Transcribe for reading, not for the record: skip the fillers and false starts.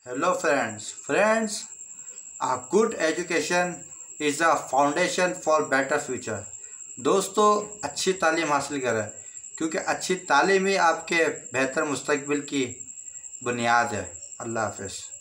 Hello friends, a good education is a foundation for better future। दोस्तों, अच्छी तालीम हासिल करें क्योंकि अच्छी तालीम ही आपके बेहतर मुस्तकबिल की बुनियाद है। अल्लाह हाफ़िज़।